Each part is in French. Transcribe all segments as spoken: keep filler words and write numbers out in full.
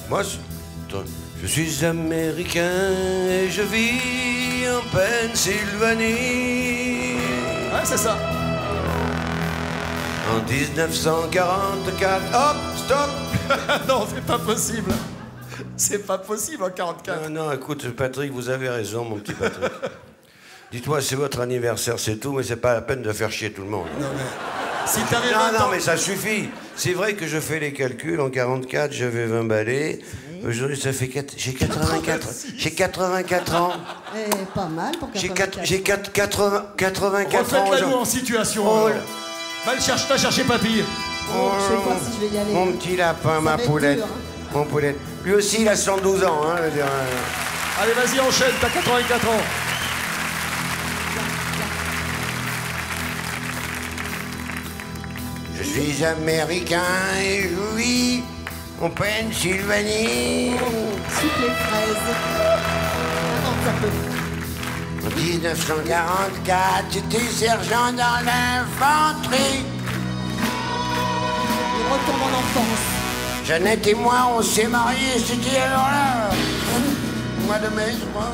Moi, je suis américain et je vis en Pennsylvanie. Ouais, c'est ça. En dix-neuf cent quarante-quatre. Hop, stop. Non, c'est pas possible. C'est pas possible en quarante-quatre. Non, non, écoute, Patrick, vous avez raison, mon petit Patrick. Dites-moi, c'est votre anniversaire, c'est tout, mais c'est pas la peine de faire chier tout le monde. Non, mais... Si t'avais Non, vingt non, ans... mais ça suffit. C'est vrai que je fais les calculs. En quarante-quatre, j'avais vingt balais. Aujourd'hui, ça fait... quatre... J'ai quatre-vingt-quatre... J'ai quatre-vingt-quatre ans. Eh, pas mal pour J'ai quatre-vingt-quatre. J'ai quatre-vingts... quatre-vingt-quatre ans. Refaites-la nous en situation. Oh, alors. Va le chercher, va chercher papy. Oh, je sais pas si je vais y aller. Mon petit lapin, Ça ma va être poulette. dur, hein. Mon poulette. Lui aussi, il a cent douze ans. Hein, je veux dire, euh. Allez, vas-y, enchaîne, t'as quatre-vingt-quatre ans. Je suis américain et je vis en Pennsylvanie. Soupe les fraises. Attends, ça peut. En dix-neuf cent quarante-quatre, j'étais sergent dans l'infanterie. Il retourne en enfance. Jeannette et moi, on s'est mariés, c'était alors là, au mois de mai, je crois.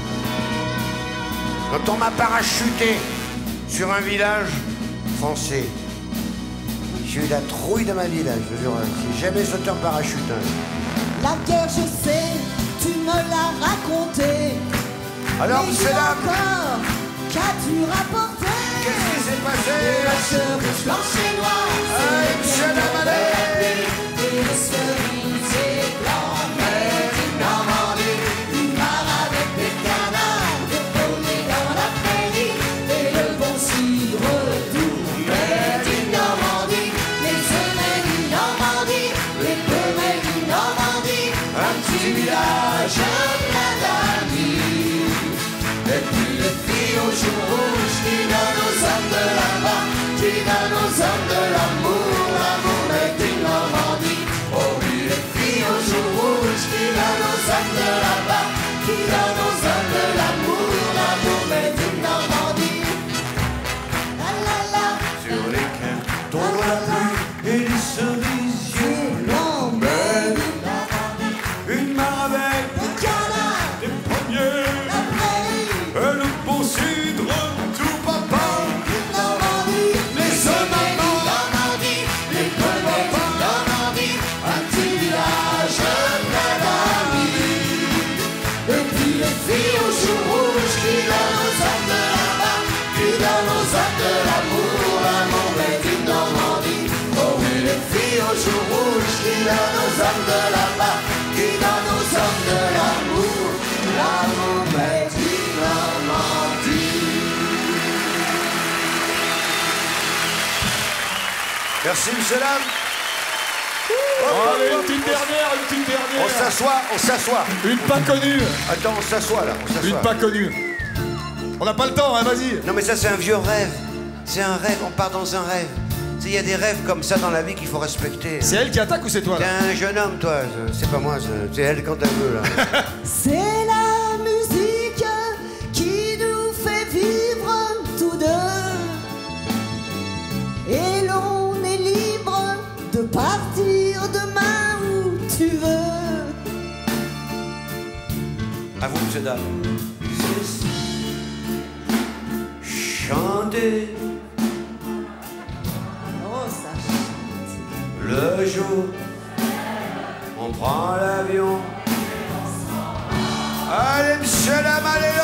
Quand on m'a parachuté sur un village français. J'ai eu la trouille de ma vie, là, je te jure. J'ai jamais sauté en parachute. Hein. La guerre, je sais, tu me l'as raconté. Alors, Mais c'est là. encore, qu'as-tu rapporté? Qu'est-ce qui s'est passé? La cerise blanche et noire. Hey, monsieur Lamalais. Et les cerises et blancs, mais une Normandie. Une mare avec des canards, des poneys dans la prairie. Et le bon cidre doux, mais d'une Normandie. Les semelles d'une Normandie, les pommes d'une Normandie. Un petit village plein d'amis. Et puis les filles aux joues rouges qui donnent aux hommes de là-bas, qui donnent aux hommes de l'amour, l'amour est une Normandie. Oh oui, les filles aux joues rouges qui donnent aux hommes de là-bas, qui donnent aux hommes de l'amour, l'amour est une Normandie. La la la. Sur les quais, tombe la pluie et les cerisiers blancs. Belle une mare avec Le canard, des pommiers. la prairie, Et le beau cidre, tout papa. une Normandie. Les hommes à mort. Normandie, les pommettes d'une Normandie, un petit village plein d'amis. Et puis les filles aux joues rouges qui donnent aux hommes de là-bas, qui donnent aux hommes de l'amour, l'amour est une Normandie. Oh oui, les filles aux joues rouges qui donnent aux hommes de là-bas, qui donnent aux hommes de l'amour, l'amour est une Normandie. Merci, monsieur Lam. Allez, une petite dernière, une petite On dernière. s'assoit, on s'assoit. Une pas connue. Attends, on s'assoit là, on Une s'assoit. pas connue. On n'a pas le temps, hein, vas-y. Non mais ça c'est un vieux rêve. C'est un rêve, on part dans un rêve. Tu sais, il y a des rêves comme ça dans la vie qu'il faut respecter. C'est elle qui attaque ou c'est toi T'es là? un jeune homme, toi. C'est pas moi, c'est elle quand elle veut, là. C'est la musique qui nous fait vivre tous deux. Et l'on est libre de partir demain où tu veux. À vous, monsieur dame. Chanter Oh, ça chante. le jour, on prend l'avion. Allez, monsieur Lam, allez,